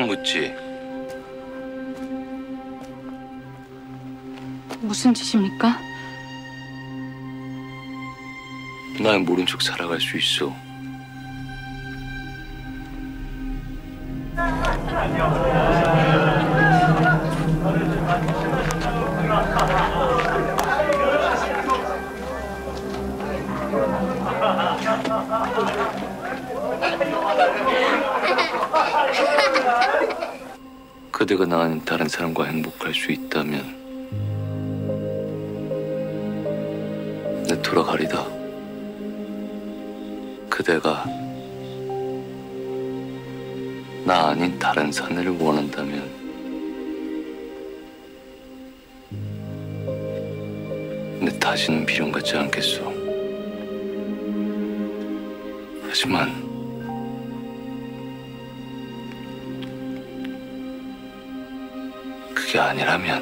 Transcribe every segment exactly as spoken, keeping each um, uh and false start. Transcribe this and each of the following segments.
묻지. 무슨 짓입니까? 날 모른 척 살아갈 수 있어. 그대가 나 아닌 다른 사람과 행복할 수 있다면 내 돌아가리다. 그대가 나 아닌 다른 사내를 원한다면 내 다시는 미련 갖지 않겠소. 하지만 그게 아니라면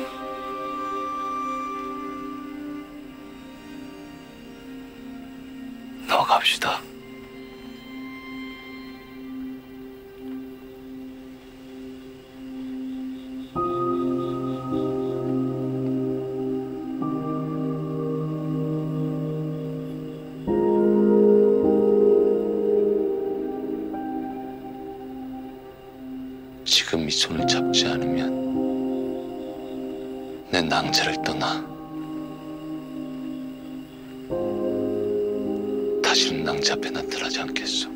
나가갑시다. 지금 이 손을 잡지 않으면 내 낭자를 떠나 다시는 낭자 앞에 나타나지 않겠소.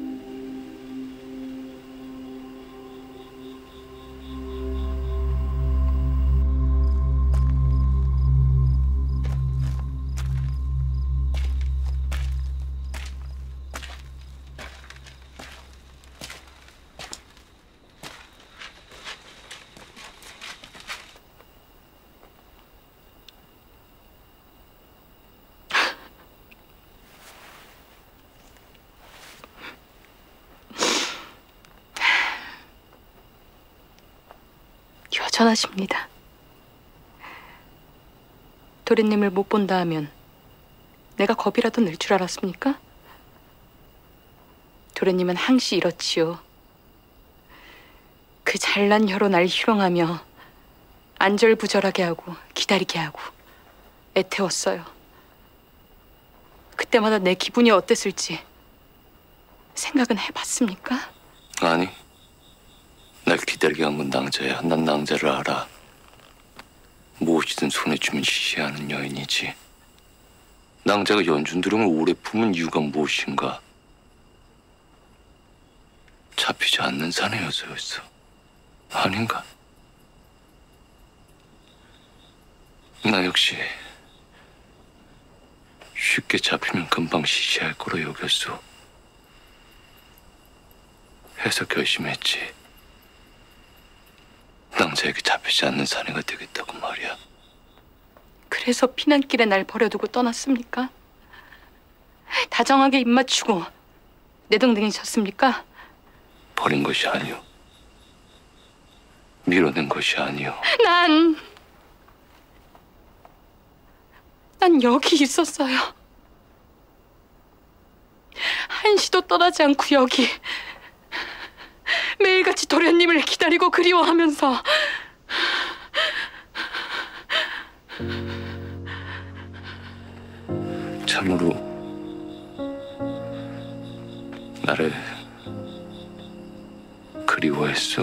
여전하십니다. 도련님을 못 본다 하면 내가 겁이라도 낼 줄 알았습니까? 도련님은 항시 이렇지요. 그 잘난 혀로 날 희롱하며 안절부절하게 하고 기다리게 하고 애태웠어요. 그때마다 내 기분이 어땠을지 생각은 해봤습니까? 아니, 날 기다리게 한 건 낭자야. 난 낭자를 알아. 무엇이든 손에 쥐면 시시하는 여인이지. 낭자가 연준드름을 오래 품은 이유가 무엇인가? 잡히지 않는 사내여서였어. 아닌가? 나 역시 쉽게 잡히면 금방 시시할 거로 여겼어. 해서 결심했지. 낭자에게 잡히지 않는 사내가 되겠다고 말이야. 그래서 피난길에 날 버려두고 떠났습니까? 다정하게 입맞추고 내동댕이셨습니까? 버린 것이 아니오. 밀어낸 것이 아니오. 난... 난 여기 있었어요. 한시도 떠나지 않고 여기 매일같이 도련님을 기다리고 그리워하면서 참으로 나를 그리워했어?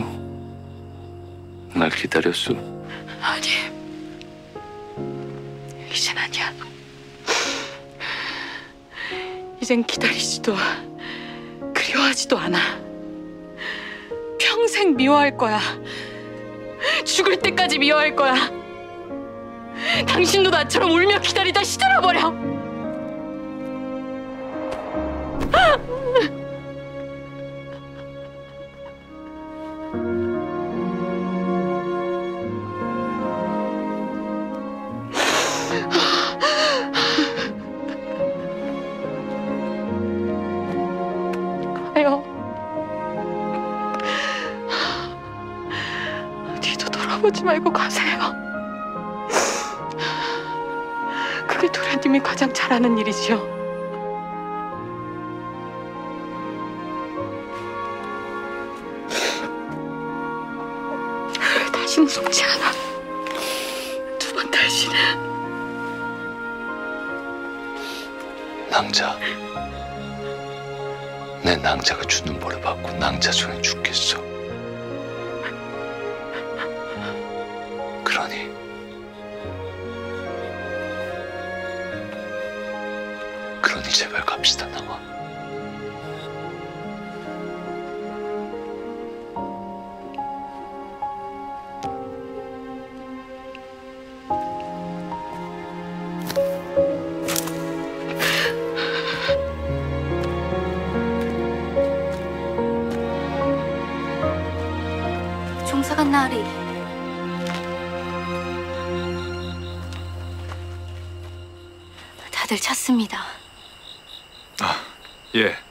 날 기다렸어? 아니, 이젠 아니야. 이젠 기다리지도 그리워하지도 않아. 평생 미워할 거야. 죽을 때까지 미워할 거야. 당신도 나처럼 울며 기다리다 시들어버려. 가요. 뒤도 돌아보지 말고 가세요. 그게 도련님이 가장 잘하는 일이지요. 속지 않아. 두 번 다시는. 낭자, 내 낭자가 주는 벌을 받고 낭자 손에 죽겠어. 그러니 그러니 제발 갑시다. 나와. 종사관 나으리. 다들 찼습니다. 아, 예.